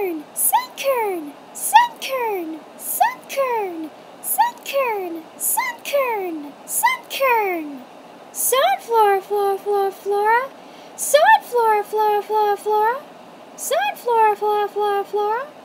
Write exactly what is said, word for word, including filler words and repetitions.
Sunkern! Sunkern! Sunkern! Sunkern! Sunkern! Sunkern! Sunkern! Sunflora, flora, flora, flora. Sunflora, flora, flora, flora. Sunflora, flora, flora, flora.